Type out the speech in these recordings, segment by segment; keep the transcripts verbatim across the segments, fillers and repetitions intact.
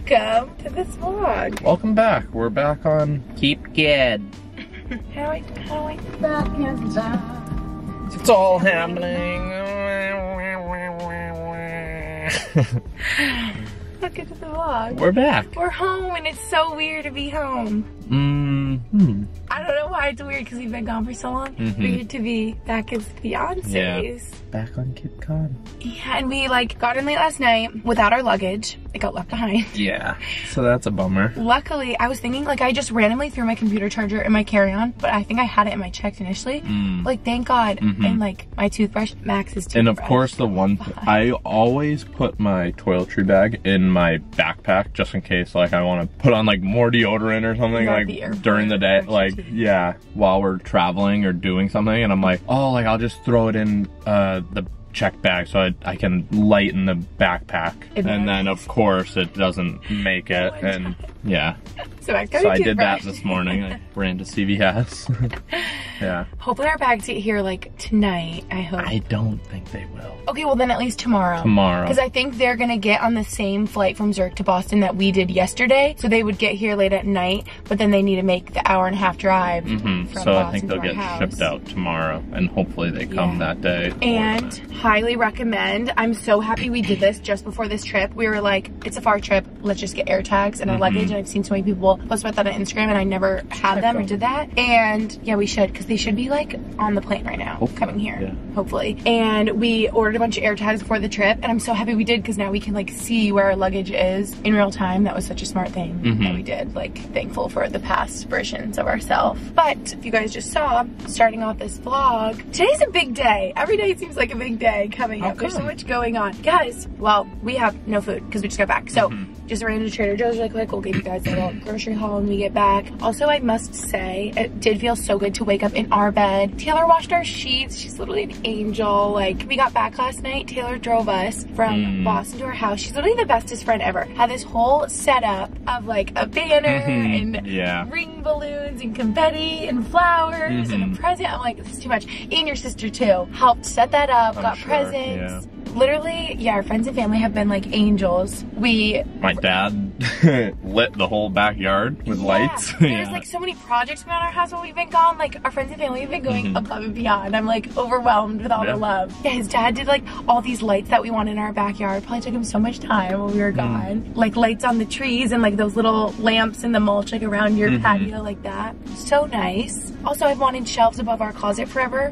welcome to this vlog. Welcome back. We're back on Keep Good. How do I, how do I back in time? It's all happening. Welcome to the vlog. We're back. We're home and it's so weird to be home. Mm-hmm. I don't know why it's weird because we've been gone for so long. Mm-hmm. Weird to be back as fiancés. Yeah. Back on Cape Cod. Yeah, and we like got in late last night without our luggage. It got left behind. Yeah. So that's a bummer. Luckily, I was thinking like I just randomly threw my computer charger in my carry-on, but I think I had it in my checked initially. Mm. Like thank God. Mm-hmm. And like my toothbrush, Max's toothbrush. And of course the one, th I always put my toiletry bag in my backpack just in case like I want to put on like more deodorant or something Not like the airport during the day. or Like something. yeah, while we're traveling or doing something and I'm like, oh like I'll just throw it in uh, the check bag so I, I can lighten the backpack. It and does. then of course it doesn't make it. Oh, And yeah. So I, So I did that this morning. I ran to C V S. Yeah. Hopefully our bags get here like tonight, I hope. I don't think they will. Okay, well then at least tomorrow. Tomorrow. Because I think they're gonna get on the same flight from Zurich to Boston that we did yesterday. So they would get here late at night, but then they need to make the hour and a half drive Mm-hmm. from So Boston I think they'll to our get house. shipped out tomorrow and hopefully they come Yeah. that day. And highly recommend. I'm so happy we did this just before this trip. We were like, it's a far trip, let's just get air tags and our Mhm. luggage. And I've seen so many people post about that on Instagram and I never had them or did that. And yeah, we should, because they should be like on the plane right now, Hopefully, coming here, yeah. hopefully. And we ordered a bunch of air tags before the trip and I'm so happy we did because now we can like see where our luggage is in real time. That was such a smart thing Mhm. that we did. Like thankful for the past versions of ourselves. But if you guys just saw, starting off this vlog, today's a big day. Every day seems like a big day coming How up. There's so come? much going on. Guys, well, we have no food because we just got back. So Mhm. just ran to Trader Joe's really quick. We'll give you guys a little grocery haul when we get back. Also, I must say, it did feel so good to wake up in our bed. Taylor washed our sheets. She's literally an angel. Like, we got back last night. Taylor drove us from Mm. Boston to our house. She's literally the bestest friend ever. Had this whole setup of like a banner and Yeah. ring balloons and confetti and flowers and Mhm. a present. I'm like, this is too much. And your sister too helped set that up, I'm got sure, presents. Literally, yeah, our friends and family have been like angels. We My dad lit the whole backyard with yeah, lights. There's like so many projects around our house when we've been gone. Like our friends and family have been going Mhm. above and beyond. I'm like overwhelmed with all Yeah. the love. Yeah, his dad did like all these lights that we wanted in our backyard. Probably took him so much time when we were gone. Like lights on the trees and like those little lamps in the mulch like around your Mhm. patio like that. So nice. Also, I've wanted shelves above our closet forever.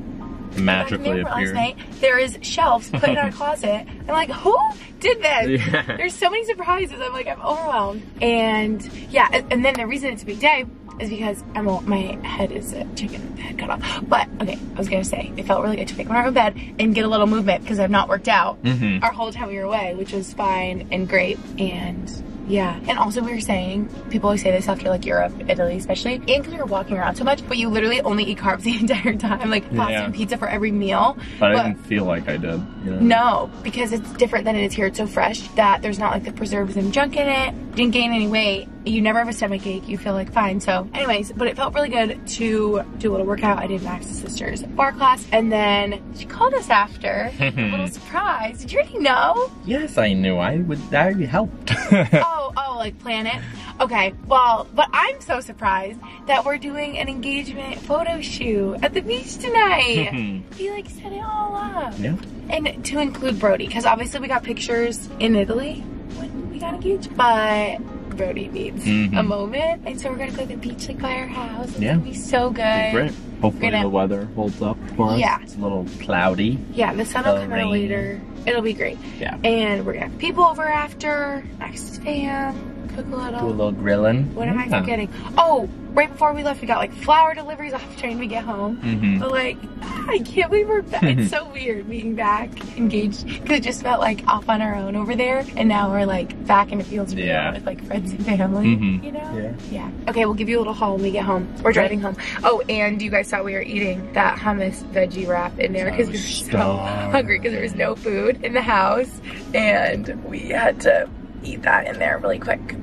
Magically Last appeared. night, there is shelves put in our closet. I'm like, who did this? Yeah. There's so many surprises. I'm like, I'm overwhelmed. And yeah, and, and then the reason it's a big day is because I'm all, my head is a chicken head cut off. But okay, I was gonna say it felt really good to take one out of bed and get a little movement because I've not worked out Mhm. our whole time we were away, which was fine and great. And yeah, and also we were saying, people always say this after like Europe, Italy especially, and because we were walking around so much, but you literally only eat carbs the entire time, like pasta Yeah. and pizza for every meal. But I But- didn't feel like I did. You know? No, because it's different than it is here. It's so fresh that there's not like the preservatives and junk in it. Didn't gain any weight. You never have a stomach ache. You feel like fine. So anyways, but it felt really good to do a little workout. I did Max's sister's bar class and then she called us after. A little surprise. Did you already know? Yes, I knew. I would. I helped. Oh, oh, like plan it? Okay, well, but I'm so surprised that we're doing an engagement photo shoot at the beach tonight. We like set it all up. Yeah. And to include Brody, because obviously we got pictures in Italy when we got engaged, but Brody needs Mhm. a moment. And so we're gonna go to the beach like by our house. It's Yeah. gonna be so good. Great. Hopefully Gonna- the weather holds up for us. Yeah. It's a little cloudy. Yeah, the sun will The come out rain. later. It'll be great. Yeah. And we're gonna have people over after, Max's fam, cook a little. Do a little grilling. What am I Yeah. forgetting? Oh, right before we left, we got like flower deliveries off train to get home. Mhm. But like, I can't believe we're back. It's so weird being back engaged because it just felt like off on our own over there, and now we're like back in the fields with- Yeah. with like friends and family. Mhm. You know? Yeah. Yeah. Okay, we'll give you a little haul when we get home. We're driving home. Oh, and you guys saw we were eating that hummus veggie wrap in there because we were so Starving. hungry because there was no food in the house, and we had to eat that in there really quick.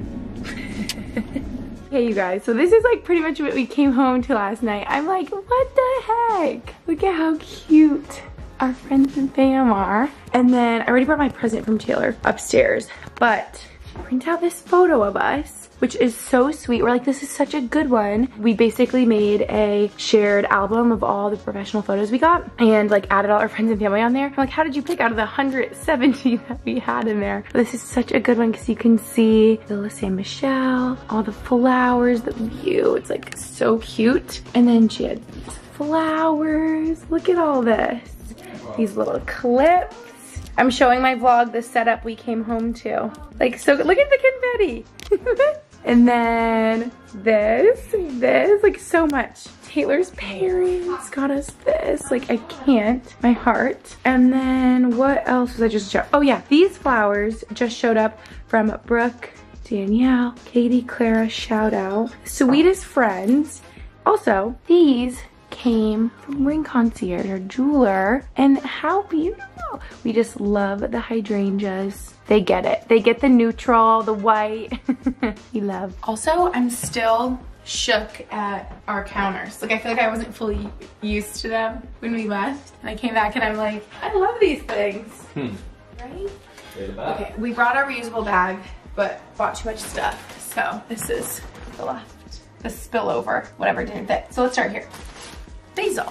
Hey you guys, so this is like pretty much what we came home to last night. I'm like, what the heck? Look at how cute our friends and fam are. And then I already brought my present from Taylor upstairs, but print out this photo of us, which is so sweet. We're like, this is such a good one. We basically made a shared album of all the professional photos we got and like added all our friends and family on there. I'm like, how did you pick out of the one hundred seventy that we had in there? But this is such a good one because you can see Villa San Michelle, all the flowers, the view. It's like so cute. And then she had these flowers. Look at all this. These little clips. I'm showing my vlog the setup we came home to. Like, so look at the confetti. And then this, this, like so much. Taylor's parents got us this. Like, I can't, my heart. And then what else was I just show? Oh yeah, these flowers just showed up from Brooke, Danielle, Katie, Clara, shout out. Sweetest friends. Also, these came from Ring Concierge, our jeweler, and how beautiful. We just love the hydrangeas. They get it. They get the neutral, the white. We love. Also, I'm still shook at our counters. Like, I feel like I wasn't fully used to them when we left. And I came back and I'm like, I love these things. Hmm. Right? Okay, we brought our reusable bag, but bought too much stuff. So this is the left, the spillover, whatever didn't fit. So let's start here. Basil.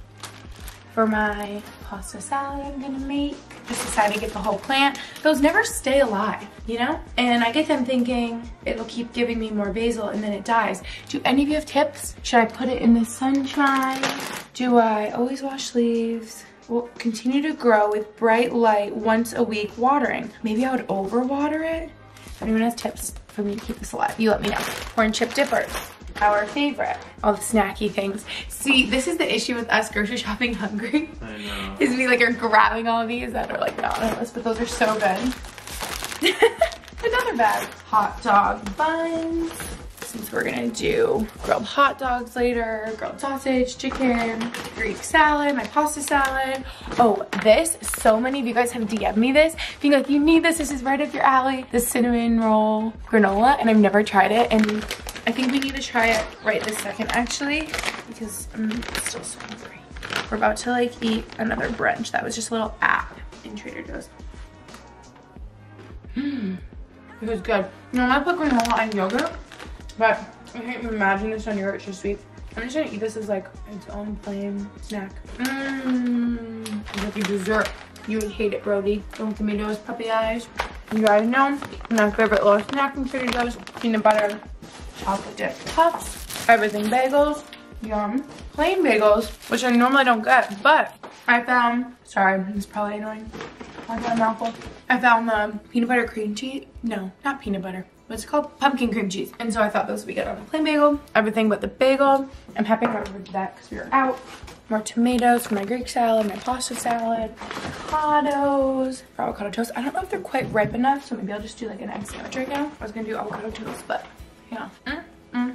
For my pasta salad I'm gonna make, just decided to get the whole plant. Those never stay alive, you know? And I get them thinking it'll keep giving me more basil and then it dies. Do any of you have tips? Should I put it in the sunshine? Do I always wash leaves? Will continue to grow with bright light once a week watering. Maybe I would overwater it? If anyone has tips for me to keep this alive, you let me know. Corn chip dippers. Our favorite, all the snacky things. See, this is the issue with us grocery shopping hungry. I know. Is we like are grabbing all of these that are like not on us, but those are so good. Another bag, hot dog buns. Since we're gonna do grilled hot dogs later, grilled sausage, chicken, Greek salad, my pasta salad. Oh, this, so many of you guys have D M'd me this, being like, you need this, this is right up your alley. The cinnamon roll granola, and I've never tried it, and I think we need to try it right this second, actually, because I'm still so hungry. We're about to like eat another brunch. That was just a little app in Trader Joe's. Mmm, it was good. You know, I'm gonna put granola on yogurt, but I can't even imagine this on yogurt, it's just sweet. I'm just gonna eat this as like its own plain snack. Mmm, it's like a dessert. You would hate it, Brody. Don't give me those puppy eyes. You guys know, my favorite little snack from Trader Joe's, peanut butter chocolate dip puffs, everything bagels, yum. Plain bagels, which I normally don't get, but I found, sorry, it's probably annoying. I got a mouthful. I found the peanut butter cream cheese. No, not peanut butter. What's it called? Pumpkin cream cheese. And so I thought those would be good on a plain bagel. Everything but the bagel. I'm happy I remembered that because we were out. More tomatoes for my Greek salad, my pasta salad, avocados, for avocado toast. I don't know if they're quite ripe enough, so maybe I'll just do like an egg sandwich right now. I was gonna do avocado toast, but yeah. Mm, mm,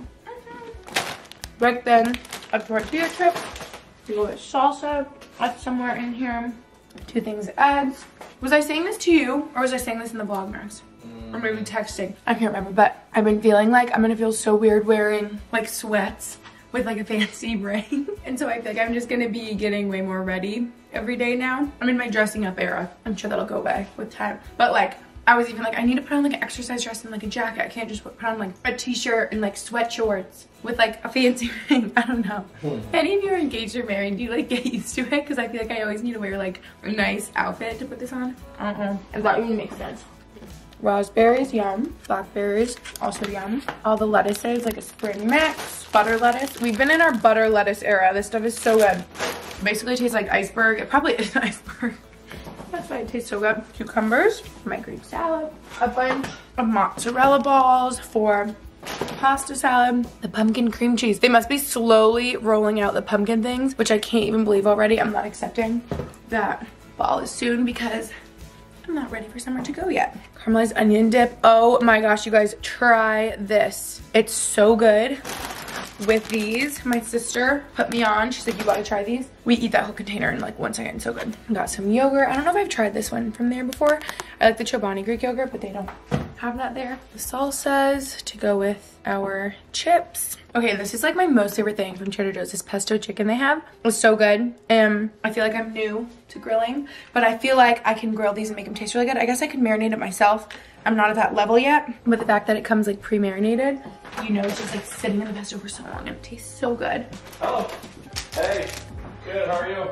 mm. Right then, a tortilla chip. We go with salsa. That's somewhere in here. Two things of eggs. Was I saying this to you, or was I saying this in the vlog, Max? Or maybe texting. I can't remember, but I've been feeling like I'm gonna feel so weird wearing like sweats with like a fancy ring. And so I feel like I'm just gonna be getting way more ready every day now. I'm in my dressing up era. I'm sure that'll go away with time. But like, I was even like, I need to put on like an exercise dress and like a jacket. I can't just put on like a t-shirt and like sweat shorts with like a fancy ring. I don't know. Hmm. Any of you are engaged or married, do you like get used to it? Because I feel like I always need to wear like a nice outfit to put this on. Uh-uh. And that even makes sense. Raspberries, yum. Blackberries, also yum. All the lettuces, like a spring mix. Butter lettuce. We've been in our butter lettuce era. This stuff is so good. Basically, it tastes like iceberg. It probably is iceberg. That's why it tastes so good. Cucumbers, my Greek salad. A bunch of mozzarella balls for pasta salad. The pumpkin cream cheese. They must be slowly rolling out the pumpkin things, which I can't even believe already. I'm not accepting that fall is soon because I'm not ready for summer to go yet. Caramelized onion dip. Oh my gosh, you guys, try this. It's so good. With these, my sister put me on. She's like, you gotta try these. We eat that whole container in like one second, so good. Got some yogurt. I don't know if I've tried this one from there before. I like the Chobani Greek yogurt, but they don't have that there. The salsas to go with our chips. Okay, this is like my most favorite thing from Trader Joe's. This pesto chicken they have is so good. And I feel like I'm new to grilling, but I feel like I can grill these and make them taste really good. I guess I could marinate it myself, I'm not at that level yet, but the fact that it comes like pre-marinated, you know it's just like sitting in the pesto for so long and it tastes so good. Oh, hey, good, how are you?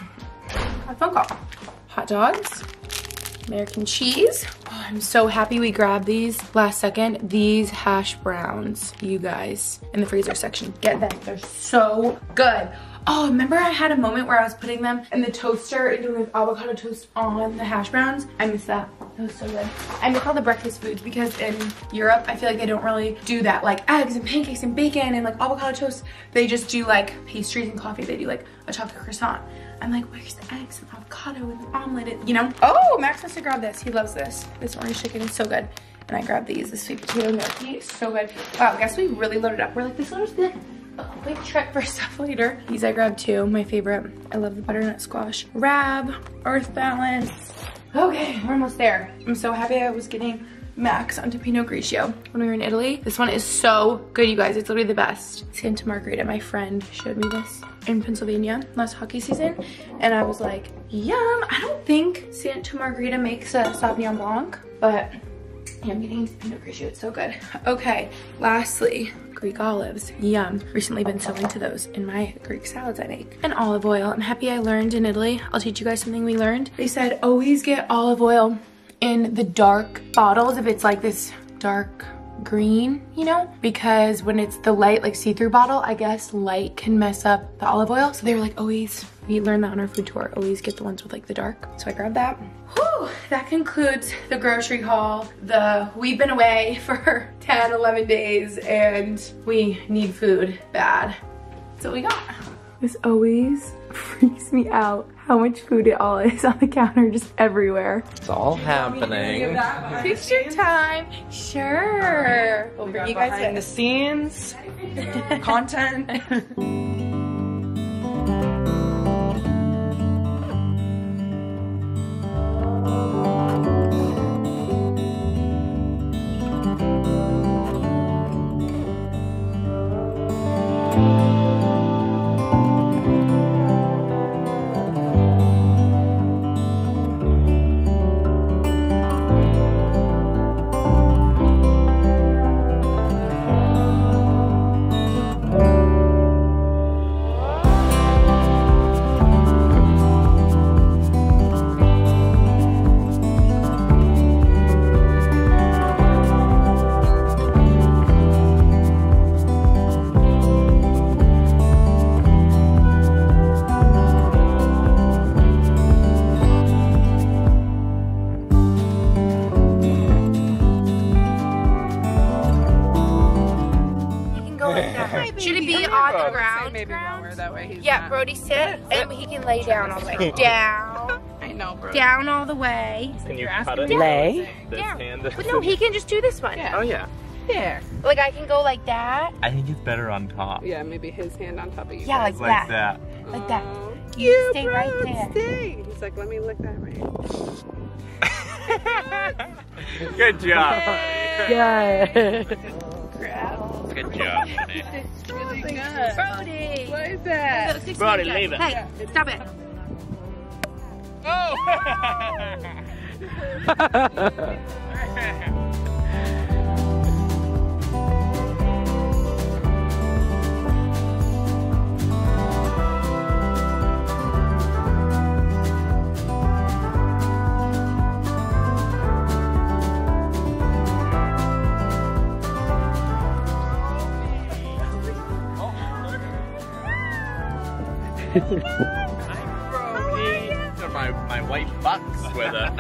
A phone call. Hot dogs, American cheese. Oh, I'm so happy we grabbed these last second. These hash browns, you guys, in the freezer section. Get them, they're so good. Oh, remember I had a moment where I was putting them in the toaster and doing avocado toast on the hash browns? I miss that. That was so good. I miss all the breakfast foods because in Europe, I feel like they don't really do that. Like eggs and pancakes and bacon and like avocado toast. They just do like pastries and coffee. They do like a chocolate croissant. I'm like, where's the eggs and avocado and the omelet, and, you know? Oh, Max wants to grab this. He loves this. This orange chicken is so good. And I grabbed these, the sweet potato gnocchi, so good. Wow, I guess we really loaded up. We're like, this will just be like a quick trek for stuff later. These I grabbed too, my favorite. I love the butternut squash. Rab, Earth Balance. Okay, we're almost there. I'm so happy I was getting Max onto Pinot Grigio when we were in Italy. This one is so good, you guys. It's literally the best. Santa Margherita, my friend showed me this in Pennsylvania last hockey season, and I was like, yum. I don't think Santa Margherita makes a Sauvignon Blanc, but yeah, I'm getting Pinot Grigio. It's so good. Okay, lastly, Greek olives. Yum. Recently been so into those in my Greek salads I make. And olive oil. I'm happy I learned in Italy. I'll teach you guys something we learned. They said always get olive oil in the dark bottles if it's like this dark green, you know, because when it's the light like see-through bottle, I guess light can mess up the olive oil. So they were like, always, we learned that on our food tour, always get the ones with like the dark. So I grabbed that. Whew, that concludes the grocery haul. The we've been away for ten, eleven days and we need food bad. That's what we got. This always freaks me out how much food it all is on the counter, just everywhere. It's all happening. Picture time. Sure. We'll bring you guys behind the scenes content. Should it be on the ground? Maybe lower, that way he's Yeah, not... Brody sit and he can lay down all the way. Down. I know, Brody. Down all the way. Can you You're cut asking it? me Lay. This Yeah. hand. But no, he can just do this one. Yeah. Oh yeah. There. Like I can go like that. I think it's better on top. Yeah, maybe his hand on top of you. Yeah, like, Like that. that. Like that. Oh, You stay bro, right there. Stay. He's like, let me lick that right. Good job. Yeah. Good job, buddy. Really good. Brody. What is that? Brody, leave it. Hey, stop it. Oh! These are my, my white bucks with a...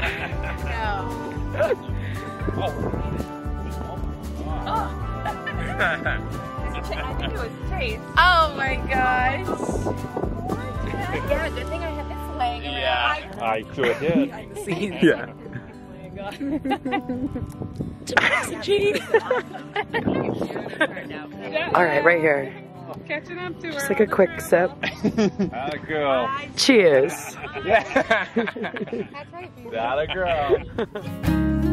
Oh my gosh. Yeah, good thing I had this laying around. Yeah, I sure did. Yeah. All right, right here. Catching up to her. Just like a quick sip. That a girl. Cheers. Yeah. That a girl.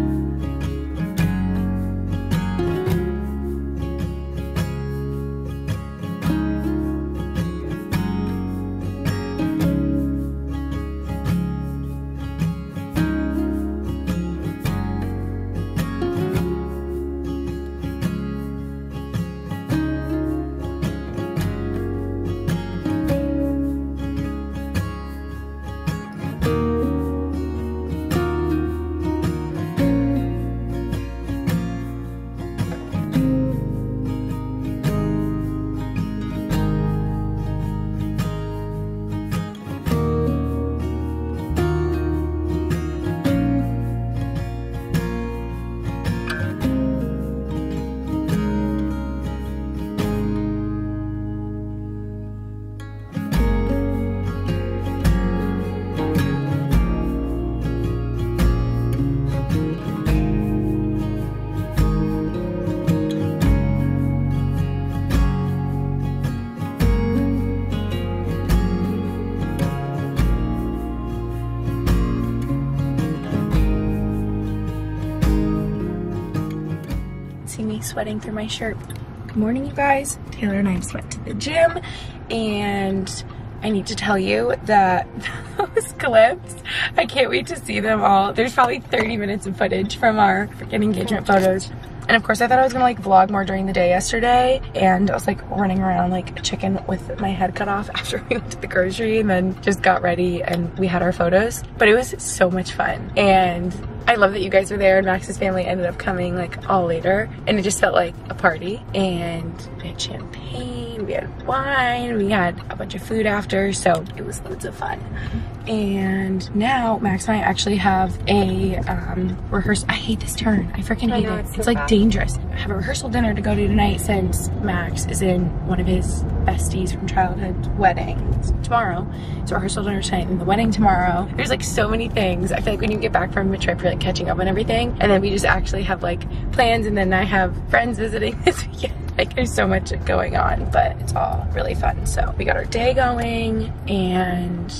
sweating through my shirt. Good morning, you guys. Taylor and I just went to the gym, and I need to tell you that those clips, I can't wait to see them all. There's probably thirty minutes of footage from our freaking engagement photos. And of course I thought I was gonna like vlog more during the day yesterday, and I was like running around like a chicken with my head cut off after we went to the grocery, and then just got ready and we had our photos. But it was so much fun, and I love that you guys were there, and Max's family ended up coming like all later, and it just felt like a party. And we had champagne, we had wine, we had a bunch of food after, so it was loads of fun. And now Max and I actually have a um, rehearsal. I hate this turn. I freaking hate know, it. it's It's, so like fast. dangerous. I have a rehearsal dinner to go to tonight since Max is in one of his besties from childhood weddings tomorrow. So rehearsal dinner tonight and the wedding tomorrow. There's like so many things. I feel like when you get back from a trip, you're like catching up on everything. And then we just actually have like plans, and then I have friends visiting this weekend. Like there's so much going on, but it's all really fun. So we got our day going, and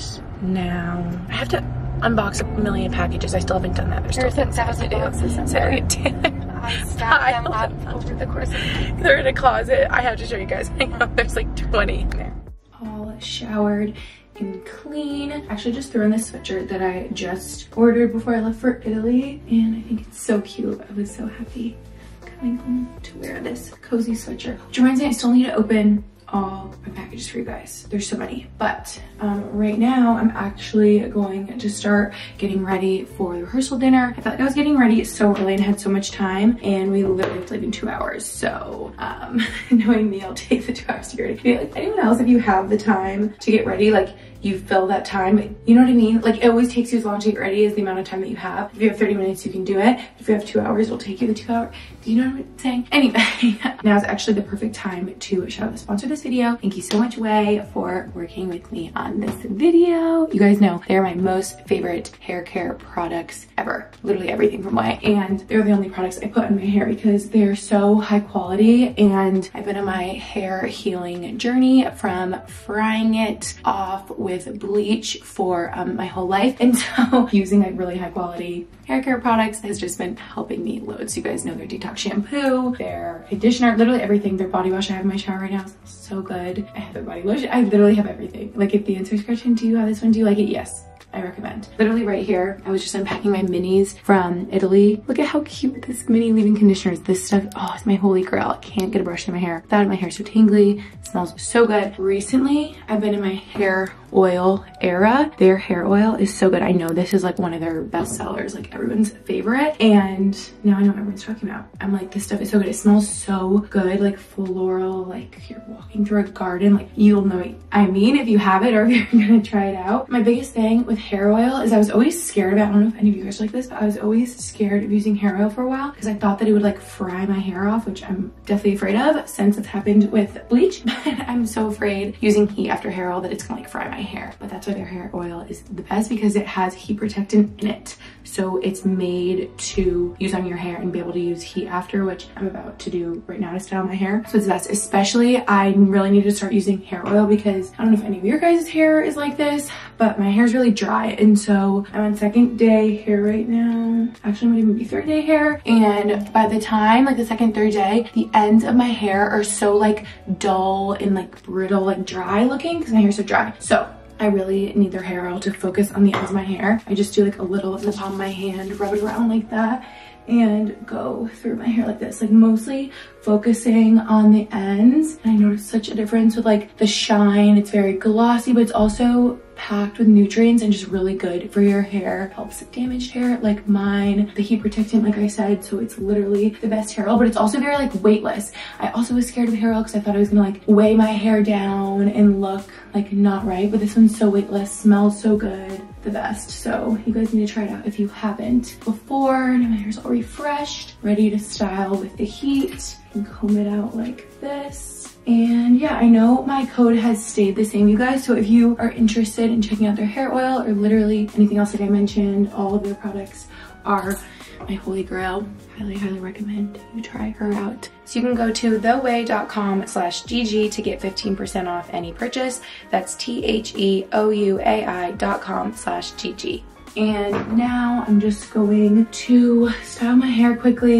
now I have to unbox a million packages. I still haven't done that. There's still things I have to do. boxes in So there. I did. I stacked them up over the course of the week. They're in a closet. I have to show you guys. Hang on, there's like twenty in there. All showered and clean. Actually just threw in this sweatshirt that I just ordered before I left for Italy, and I think it's so cute. I was so happy coming home to wear this cozy sweatshirt. Which reminds me, I still need to open all my packages for you guys. There's so many, but um, right now I'm actually going to start getting ready for the rehearsal dinner. I felt like I was getting ready so early and had so much time, and we literally have to leave in two hours. So um, knowing me, I'll take the two hours to get ready. Like anyone else, if you have the time to get ready, like you fill that time, you know what I mean? Like it always takes you as long to get ready as the amount of time that you have. If you have thirty minutes, you can do it. If you have two hours, it'll take you the two hours. Do you know what I'm saying? Anyway, now is actually the perfect time to shout out the sponsor of this video. Thank you so much, Way, for working with me on this video. You guys know they're my most favorite hair care products ever. Literally everything from Way. And they're the only products I put on my hair because they're so high quality, and I've been on my hair healing journey from frying it off with with bleach for um, my whole life, and so using like really high quality hair care products has just been helping me loads. You guys know their detox shampoo, their conditioner, literally everything. Their body wash I have in my shower right now is so good. I have their body lotion. I literally have everything. Like if the answer is question, do you have this one? Do you like it? Yes. I recommend. Literally right here, I was just unpacking my minis from Italy. Look at how cute this mini leave-in conditioner is. This stuff, oh, it's my holy grail. I can't get a brush in my hair without my hair so tingly. It smells so good. Recently, I've been in my hair oil era. Their hair oil is so good. I know this is like one of their best sellers, like everyone's favorite. And now I know what everyone's talking about. I'm like, this stuff is so good. It smells so good, like floral, like you're walking through a garden. Like you'll know what I mean if you have it or if you're gonna try it out. My biggest thing with hair oil is I was always scared about, I don't know if any of you guys are like this, but I was always scared of using hair oil for a while because I thought that it would like fry my hair off, which I'm definitely afraid of since it's happened with bleach. But I'm so afraid using heat after hair oil that it's gonna like fry my hair. But that's why their hair oil is the best, because it has heat protectant in it. So it's made to use on your hair and be able to use heat after, which I'm about to do right now to style my hair. So it's the best. Especially I really need to start using hair oil because I don't know if any of your guys' hair is like this, but my hair's really dry. And so I'm on second day hair right now. Actually, I'm gonna even be third day hair. And by the time, like the second, third day, the ends of my hair are so like dull and like brittle, like dry looking because my hair's so dry. So I really need their hair oil to focus on the ends of my hair. I just do like a little in the palm of my hand, rub it around like that, and go through my hair like this, like mostly focusing on the ends. And I noticed such a difference with like the shine. It's very glossy, but it's also packed with nutrients and just really good for your hair. Helps damaged hair like mine. The heat protectant, like I said, so it's literally the best hair oil, but it's also very like weightless. I also was scared of hair oil because I thought I was gonna like weigh my hair down and look like not right, but this one's so weightless, smells so good, the best. So you guys need to try it out if you haven't before. Now my hair's all refreshed, ready to style with the heat. And comb it out like this. And yeah, I know my code has stayed the same, you guys. So if you are interested in checking out their hair oil or literally anything else like I mentioned, all of their products are my holy grail. Highly, highly recommend you try her out. So you can go to theway.com slash GG to get fifteen percent off any purchase. That's T H E O U A I dot com slash GG. And now I'm just going to style my hair quickly,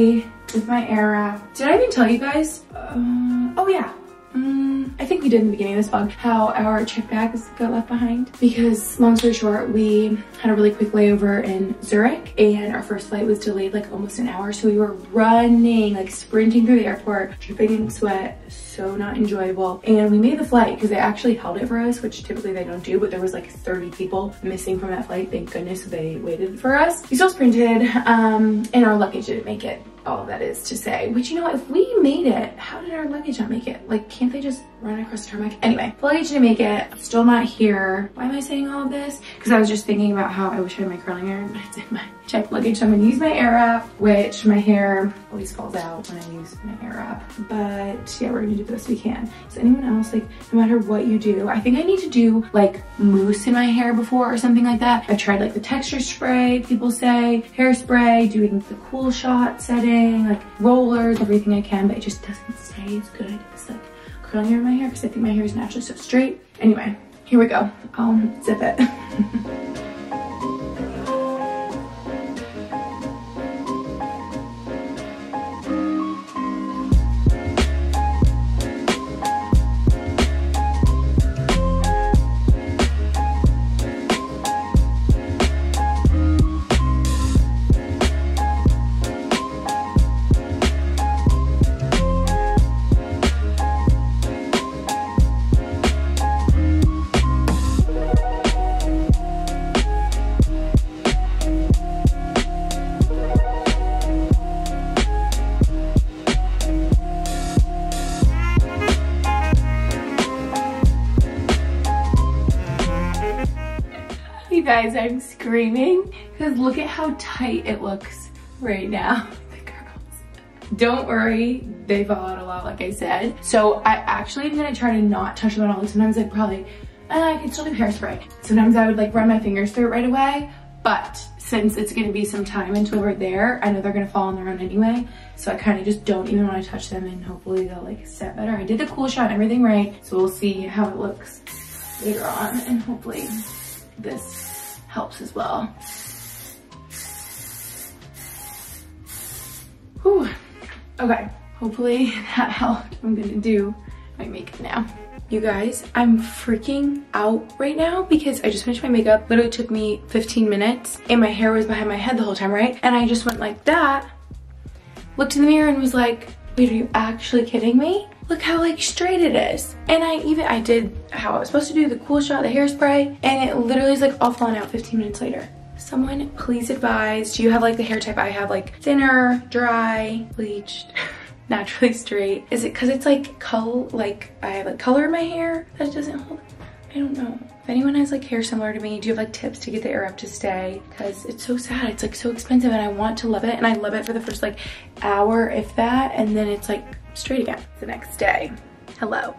with my Airwrap. Did I even tell you guys? Uh, oh yeah. Um, I think we did in the beginning of this vlog how our check bags got left behind, because long story short, we had a really quick layover in Zurich and our first flight was delayed like almost an hour, so we were running, like sprinting through the airport, dripping in sweat, so not enjoyable. And we made the flight because they actually held it for us, which typically they don't do, but there was like thirty people missing from that flight, thank goodness, so they waited for us. We still sprinted, um, and our luggage didn't make it. All that is to say, which, you know, if we made it, how did our luggage not make it? Like, can't they just run across the tarmac? Anyway, the luggage didn't make it, still not here. Why am I saying all of this? Because I was just thinking about how I wish I had my curling iron, but it's in my checked luggage. So I'm gonna use my Airwrap, which my hair always falls out when I use my Airwrap. But yeah, we're gonna do the best we can. Is anyone else, like, no matter what you do, I think I need to do like mousse in my hair before or something like that. I've tried like the texture spray, people say, hairspray, doing the cool shot setting, like rollers, everything I can, but it just doesn't stay as good as like curling hair in my hair because I think my hair is naturally so straight. Anyway, here we go. I'll zip it. You guys, I'm screaming because look at how tight it looks right now. The girls. Don't worry, they fall out a lot, like I said. So I actually am gonna try to not touch them at all. Sometimes I'd probably, uh, I can still do hairspray. Sometimes I would like run my fingers through it right away, but since it's gonna be some time until we're there, I know they're gonna fall on their own anyway. So I kind of just don't even want to touch them, and hopefully they'll like set better. I did the cool shot and everything right, so we'll see how it looks later on, and hopefully this helps as well. Whew. Okay, hopefully that helped. I'm gonna do my makeup now. You guys, I'm freaking out right now because I just finished my makeup. Literally took me fifteen minutes and my hair was behind my head the whole time, right? And I just went like that, looked in the mirror and was like, wait, are you actually kidding me? Look how like straight it is. And I even, I did how I was supposed to do, the cool shot, the hairspray, and it literally is like all falling out fifteen minutes later. Someone please advise, do you have like the hair type I have, like thinner, dry, bleached, naturally straight? Is it because it's like color, like I have like color in my hair that it doesn't hold? I don't know. If anyone has like hair similar to me, do you have like tips to get the Airwrap to stay? Because it's so sad, it's like so expensive and I want to love it, and I love it for the first like hour, if that, and then it's like straight again the next day. Hello.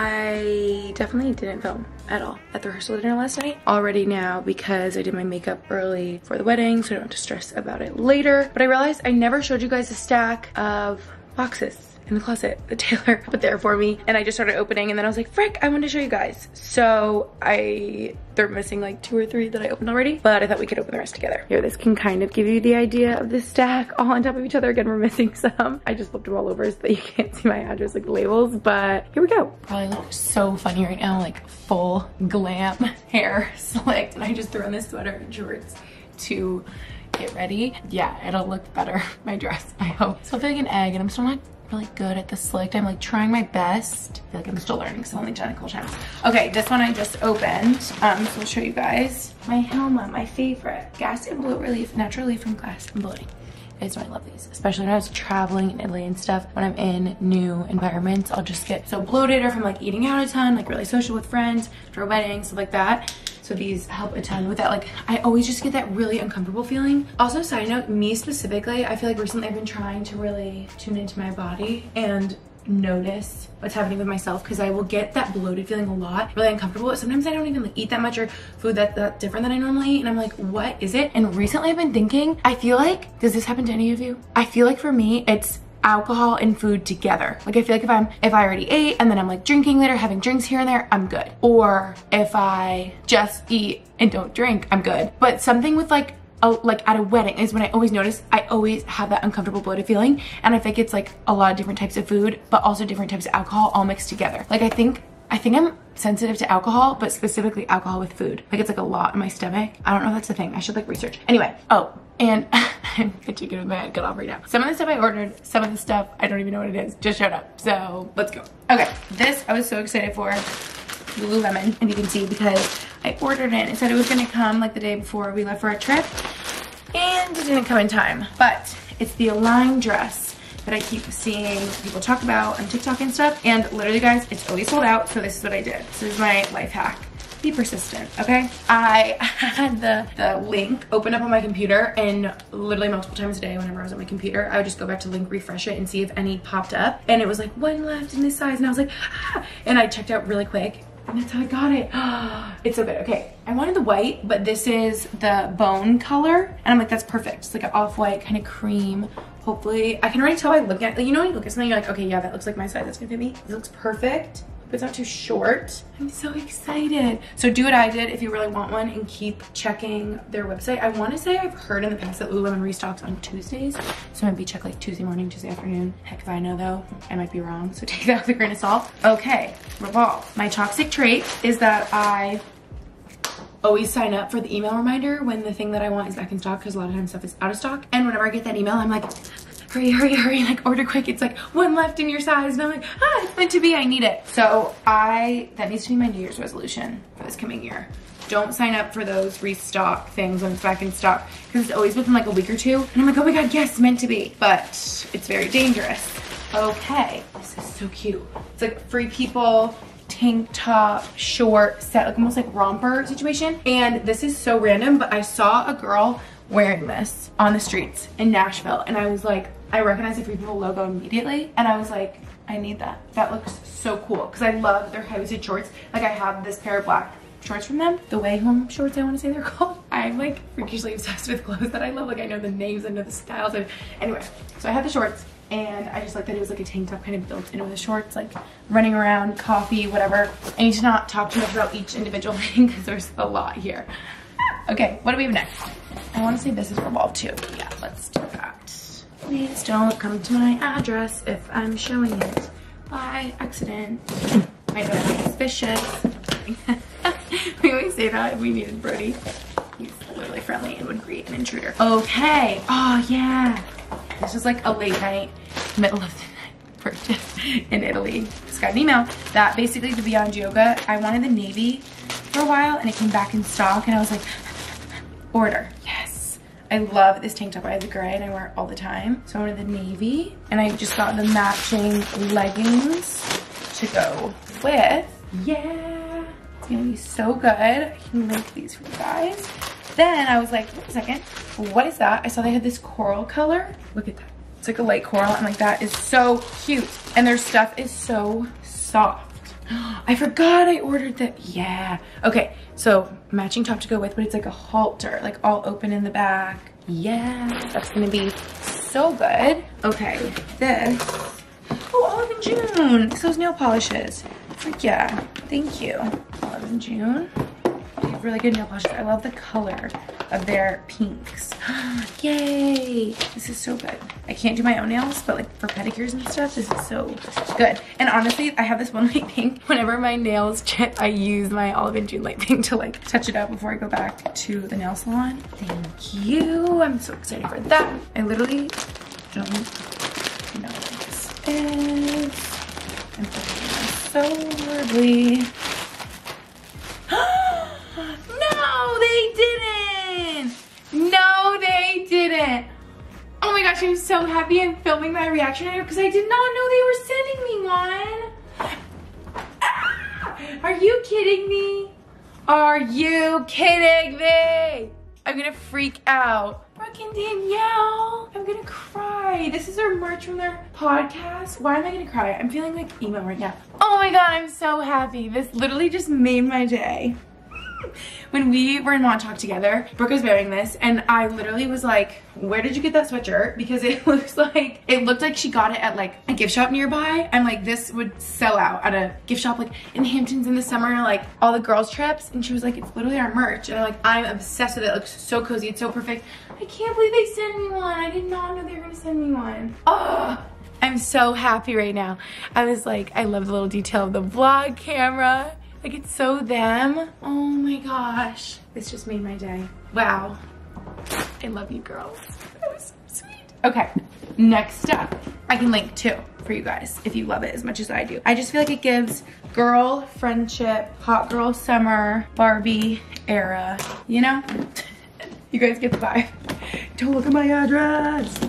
I definitely didn't film at all at the rehearsal dinner last night already now because I did my makeup early for the wedding, so I don't have to stress about it later. But I realized I never showed you guys a stack of boxes in the closet that Taylor put there for me, and I just started opening and then I was like, frick, I wanted to show you guys. So I, they're missing like two or three that I opened already, but I thought we could open the rest together. Here, this can kind of give you the idea of this stack all on top of each other. Again, we're missing some. I just flipped them all over so that you can't see my address, like the labels, but here we go. Probably look so funny right now, like full glam hair slicked, and I just threw on this sweater and shorts to get ready. Yeah, it'll look better, my dress, I hope. So I feel like an egg, and I'm still not really good at the slicked. I'm like trying my best. I feel like I'm still learning, so I've only done a couple times. Okay, this one I just opened. Um, so I'll show you guys. My Helma, my favorite. Gas and bloat relief, natural relief from gas and bloating. You guys know I love these, especially when I was traveling in Italy and stuff. When I'm in new environments, I'll just get so bloated, or from like eating out a ton, like really social with friends, for a wedding, stuff like that. So these help a ton with that. Like, I always just get that really uncomfortable feeling. Also, side note, me specifically, I feel like recently I've been trying to really tune into my body and notice what's happening with myself, because I will get that bloated feeling a lot, really uncomfortable. Sometimes I don't even like eat that much or food that, that different than I normally eat, and I'm like, what is it? And recently I've been thinking, I feel like, does this happen to any of you? I feel like for me, it's alcohol and food together. Like, I feel like if I'm, if I already ate and then I'm like drinking later, having drinks here and there, I'm good. Or if I just eat and don't drink, I'm good. But something with like oh, like at a wedding is when I always notice, I always have that uncomfortable bloated feeling. And I think it's like a lot of different types of food, but also different types of alcohol all mixed together. Like I think, I think I'm sensitive to alcohol, but specifically alcohol with food. Like it's like a lot in my stomach. I don't know if that's the thing. I should like research. Anyway, oh, and I'm itching with my head cut off right now. Some of the stuff I ordered, some of the stuff, I don't even know what it is, just showed up. So let's go. Okay, this I was so excited for. Lululemon, and you can see because I ordered it. It said it was gonna come like the day before we left for our trip, and it didn't come in time. But it's the Align dress that I keep seeing people talk about on TikTok and stuff. And literally, guys, it's always sold out. So this is what I did. This is my life hack. Be persistent, okay? I had the, the link open up on my computer, and literally multiple times a day whenever I was on my computer, I would just go back to link, refresh it, and see if any popped up. And it was like one left in this size, and I was like, ah! And I checked out really quick. And that's how I got it. It's so good. Okay, I wanted the white, but this is the bone color. And I'm like, that's perfect. It's like an off-white kind of cream. Hopefully, I can already tell by looking at, you know when you look at something, you're like, okay, yeah, that looks like my size. That's gonna fit me. This looks perfect. But it's not too short. I'm so excited. So do what I did if you really want one and keep checking their website. I wanna say I've heard in the past that Lululemon restocks on Tuesdays. So maybe check like Tuesday morning, Tuesday afternoon. Heck if I know though, I might be wrong. So take that with a grain of salt. Okay, Revolve. My toxic trait is that I always sign up for the email reminder when the thing that I want is back in stock, because a lot of times stuff is out of stock. And whenever I get that email, I'm like, hurry, hurry, hurry, like order quick. It's like one left in your size. And I'm like, ah, it's meant to be, I need it. So I, that needs to be my New Year's resolution for this coming year. Don't sign up for those restock things when it's back in stock, because it's always within like a week or two. And I'm like, oh my God, yes, meant to be. But it's very dangerous. Okay, this is so cute. It's like Free People tank top, short set, like almost like romper situation. And this is so random, but I saw a girl wearing this on the streets in Nashville, and I was like, I recognized the Free People logo immediately, and I was like, I need that. That looks so cool, because I love their high-waisted shorts. Like I have this pair of black shorts from them, the Way Home shorts, I want to say they're called. I'm like freakishly obsessed with clothes that I love. Like I know the names, I know the styles. And anyway, so I had the shorts, and I just like that it was like a tank top kind of built in with the shorts, like running around, coffee, whatever. I need to not talk too much about each individual thing because there's a lot here. Okay, what do we have next? I want to say this is Revolve too. Yeah, let's do that. Please don't come to my address if I'm showing it by accident. I know I'm suspicious. We always say that if we needed Brody. He's literally friendly and would greet an intruder. Okay, oh yeah. This was like a late night, middle of the night purchase in Italy. Just got an email that basically the Beyond Yoga, I wanted the navy for a while and it came back in stock, and I was like, order, yes. I love this tank top. I have the gray and I wear it all the time. So I wanted the navy, and I just got the matching leggings to go with. Yeah, it's gonna be so good. I can link these for you guys. Then I was like, wait a second, what is that? I saw they had this coral color. Look at that. It's like a light coral, and like that is so cute. And their stuff is so soft. I forgot I ordered that. Yeah. Okay, so matching top to go with, but it's like a halter, like all open in the back. Yeah, that's gonna be so good. Okay, this. Oh, Olive and June. It's those nail polishes. Frick yeah, thank you. Olive and June. They have really good nail polishes. I love the color of their pinks. Yay! This is so good. I can't do my own nails, but like for pedicures and stuff, this is so good. And honestly, I have this one light pink. Whenever my nails chip, I use my Olive and June light pink to like touch it up before I go back to the nail salon. Thank you. I'm so excited for that. I literally don't know what this is. I'm so horribly. No, they didn't. No, they didn't. Oh my gosh, I'm so happy I'm filming my reaction video because I did not know they were sending me one. Ah, are you kidding me? Are you kidding me? I'm gonna freak out. Brooke and Danielle, I'm gonna cry. This is our merch from their podcast. Why am I gonna cry? I'm feeling like emo right now. Oh my God, I'm so happy. This literally just made my day. When we were in Montauk together, Brooke was wearing this and I literally was like, where did you get that sweatshirt? Because it looks like, it looked like she got it at like a gift shop nearby. I'm like, this would sell out at a gift shop like in Hamptons in the summer, like all the girls trips. And she was like, it's literally our merch. And I'm like, I'm obsessed with it. It looks so cozy, it's so perfect. I can't believe they sent me one. I did not know they were gonna send me one. Oh, I'm so happy right now. I was like, I love the little detail of the vlog camera. Like it's so them. Oh my gosh. This just made my day. Wow. I love you girls. That was so sweet. Okay, next up, I can link too for you guys if you love it as much as I do. I just feel like it gives girl friendship, hot girl summer, Barbie era, you know? You guys get the vibe. Don't look at my address.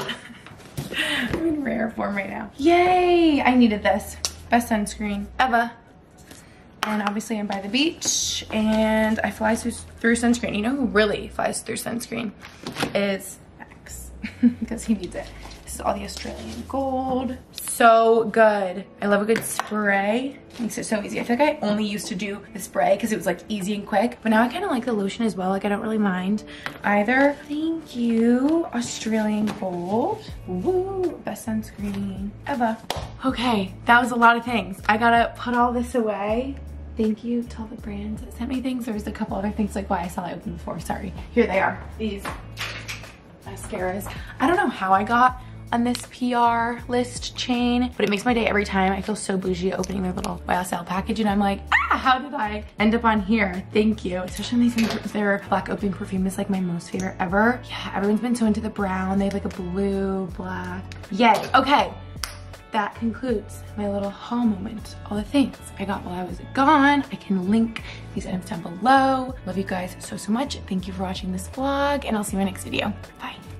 I'm in rare form right now. Yay, I needed this. Best sunscreen ever. And obviously I'm by the beach and I fly through, through sunscreen. You know who really flies through sunscreen is Max because he needs it. This is all the Australian gold. So good. I love a good spray. Makes it so easy. I feel like I only used to do the spray because it was like easy and quick, but now I kind of like the lotion as well. Like I don't really mind either. Thank you, Australian gold. Woo, best sunscreen ever. Okay, that was a lot of things. I gotta put all this away. Thank you to all the brands that sent me things. There was a couple other things like why I saw it open before. Sorry. Here they are. These mascaras. I don't know how I got on this P R list chain, but it makes my day every time. I feel so bougie opening their little Y S L package and I'm like, ah, how did I end up on here? Thank you. Especially when their black opium perfume is like my most favorite ever. Yeah, everyone's been so into the brown. They have like a blue, black. Yay. Okay. That concludes my little haul moment. All the things I got while I was gone. I can link these items down below. Love you guys so, so much. Thank you for watching this vlog and I'll see you in my next video. Bye.